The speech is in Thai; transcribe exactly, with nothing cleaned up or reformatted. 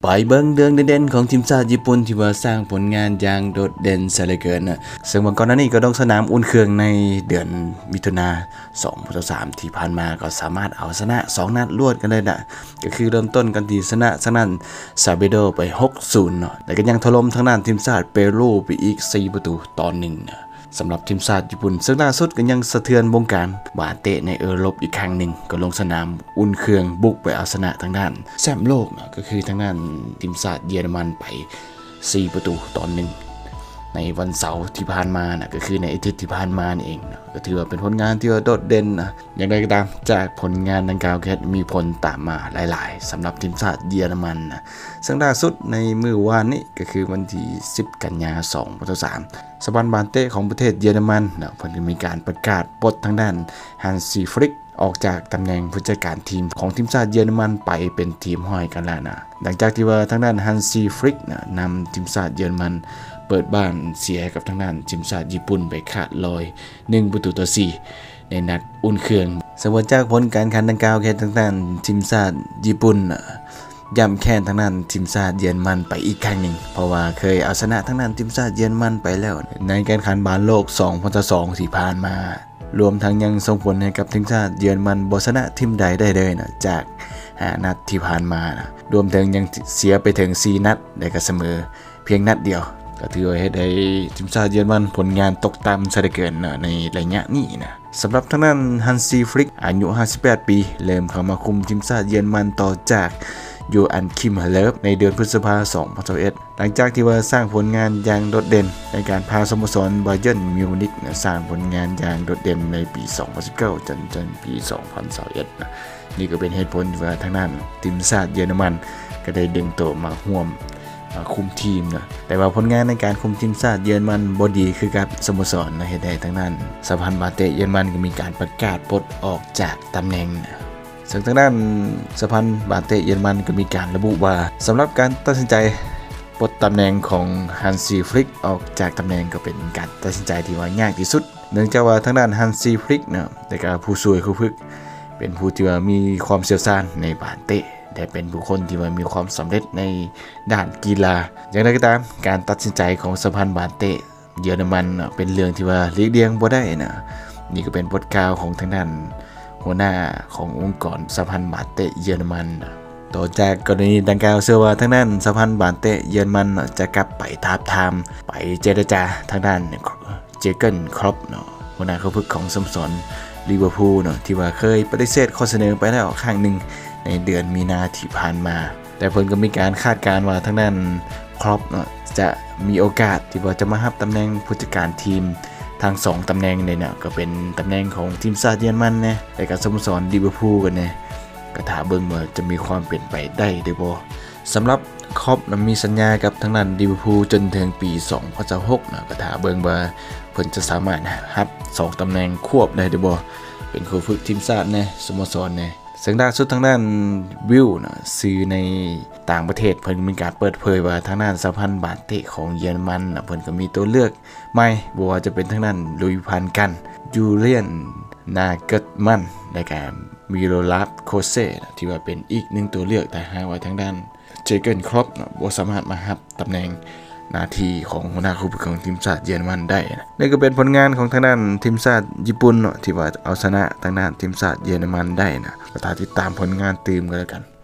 ไปเบิ้งเรื่องเด่นๆของทีมชาติญี่ปุ่นที่ว่าสร้างผลงานอย่างโดดเด่นซะเหลือเกินนะซึ่งวันก่อนหน้านี้ก็ลงสนามอุ่นเครื่องในเดือนมิถุนายนสองพันยี่สิบสามที่ผ่านมาก็สามารถเอาชนะสองนัดรวดกันเลยนะก็คือเริ่มต้นกันที่ชนะทางนั้นซาเบโดไป หกศูนย์ เนาะแต่ก็ยังถล่มทางนั้นทีมชาติเปรูไปอีกสี่ประตูต่อหนึ่งนะสำหรับทีมชาติญี่ปุ่นซึ่งล่าสุดก็ยังสะเทือนวงการบาเตะในเออรบอีกครั้งหนึ่งก็ลงสนามอุ่นเครื่องบุกไปเอาชนะทางด้านแชมป์โลกนะก็คือทางด้านทีมชาติเยอรมันไปสี่ประตูต่อหนึ่งในวันเสาร์ที่ผ่านมานะก็คือในอาทิตย์ที่ผ่านมาเองนะก็ถือว่าเป็นผลงานที่โดดเด่นนะอย่างไรก็ตามจากผลงานดังกล่าวแค่มีผลตามมาหลายๆสำหรับทีมชาติเยอรมันนะซึ่งล่าสุดในมื้อวานนี้ก็คือวันที่สิบกันยายนสองพันยี่สิบสามสภาบาลเตะของประเทศเยอรมันนะเพิ่นก็มีการประกาศปลดทางด้านฮันซีฟริกออกจากตำแหน่งผู้จัดการทีมของทีมชาติเยอรมันไปเป็นทีมห้อยกันแล้วนะหลังจากที่ว่าทางด้านฮันซีฟริกนะนำทีมชาติเยอรมันเปิดบ้านเสียกับทางด้านทีมชาติญี่ปุ่นไปขาดลอยหนึ่งประตูต่อสี่ในนัดอุ่นเครื่องสำหรับจากผลการแข่งขันดังกล่าวแค่ทางด้านทีมชาติญี่ปุ่นย่ำแค้นทางด้านทีมชาติเยอรมันไปอีกครั้งหนึ่งเพราะว่าเคยเอาชนะทางด้านทีมชาติเยอรมันไปแล้วในการแข่งขันบอลโลกสองพันยี่สิบสองที่ผ่านมารวมทั้งยังส่งผลให้กับทีมชาติเยอรมันบ่ชนะทีมใดได้เลยนะจากห้านัดที่ผ่านมานะรวมถึงยังเสียไปถึงสี่นัดได้ก็เสมอเพียงนัดเดียวก็ถือว่าเฮ็ดให้ทีมชาติเยอรมันผลงานตกต่ำซะเหลือเกินนะในระยะนี้นะสำหรับทางด้านฮันซีฟริกอายุห้าสิบแปดปีเริ่มเข้ามาคุมทีมชาติเยอรมันต่อจากยูอันคิมเลิฟในเดือนพฤษภาคมสองพันยี่สิบเอ็ดหลังจากที่ว่าสร้างผลงานอย่างโดดเด่นในการพาสโมสรบาเยิร์นมิวนิกสร้างผลงานอย่างโดดเด่นในปีสองพันสิบเก้าจนจนปีสองพันยี่สิบเอ็ดนะนี่ก็เป็นเหตุผลที่ว่าทางด้านทีมชาติเยอรมันก็ได้ดึงตัวมาร่วมคุมทีมนะแต่ว่าผลงานในการคุมทีมชาติเยอรมันบ่ดีคือกับสโมสรนะเฮ็ดให้ทางนั้นสหพันธ์บาเตะเยอรมันก็มีการประกาศปลดออกจากตำแหน่งนะซึ่งทางด้านสหพันธ์บาเตะเยอรมันก็มีการระบุว่าสำหรับการตัดสินใจปลดตำแหน่งของฮันซีฟลิกออกจากตำแหน่งก็เป็นการตัดสินใจที่ว่ายากที่สุดเนื่องจากว่าทางด้านฮันซีฟลิกนะแต่ก็ผู้ช่วยผู้ฝึกเป็นผู้ที่ว่ามีความเชี่ยวชาญในบาเตะแต่เป็นบุคคลที่มีความสำเร็จในด้านกีฬาอย่างไรก็ตามการตัดสินใจของสหพันธ์บาเตะเยอรมันเป็นเรื่องที่ว่าหลีกเลี่ยงบ่ได้นะนี่ก็เป็นบทกล่าวของทางด้านหัวหน้าขององค์กรสหพันธ์บาเตะเยอรมันต่อจากกรณีดังกล่าวเชื่อว่าทางด้านสหพันธ์บาเตะเยอรมันจะกลับไปทาบทามไปเจรจาทางด้านเจเกิลครอปเนาะหัวหน้าผู้ฝึกของสโมสรลิเวอร์พูลเนาะที่ว่าเคยปฏิเสธข้อเสนอไปแล้วครั้งหนึ่งในเดือนมีนาที่ผ่านมาแต่เพิ่นก็มีการคาดการณ์ว่าทางด้านครอปเนาะจะมีโอกาสที่ว่าจะมารับตำแหน่งผู้จัดการทีมทั้งสองตำแหน่งเนี่ยก็เป็นตำแหน่งของทีมชาติเยอรมันนะและก็สโมสรลิเวอร์พูลกันนะก็ถ้าเบิ่งว่าจะมีความเปลี่ยนไปได้หรือบ่สำหรับครอปมีสัญญากับทางด้านลิเวอร์พูลจนถึงปีสองพันยี่สิบหกนะก็ถ้าเบิ่งว่าเพิ่นจะสามารถรับสองตำแหน่งควบได้หรือบ่เป็นผู้ฝึกทีมชาตินะสโมสรนะซึ่งล่าสุดทางด้านวิวนะซื้อในต่างประเทศเพิ่นมีการเปิดเผยว่าทางด้านสหพันธ์บาเตะของเยอรมันนะเพิ่นก็มีตัวเลือกใหม่บ่ว่าจะเป็นทางด้านลุยพันกันยูเลียนนาเกิร์ตมันและก็มิโรลาฟโคเซ่ที่ว่าเป็นอีกหนึ่งตัวเลือกแต่หากว่าทางด้านเจเกิลครอปนะบ่สามารถมารับตำแหน่งหน้าที่ของหัวหน้าผู้ฝึกของทีมชาติเยอรมันได้นะนี่ก็เป็นผลงานของทางด้านทีมชาติญี่ปุ่นเนาะที่ว่าเอาชนะทางด้านทีมชาติเยอรมันได้นะก็ติดตามผลงานตื่มกันแล้วกัน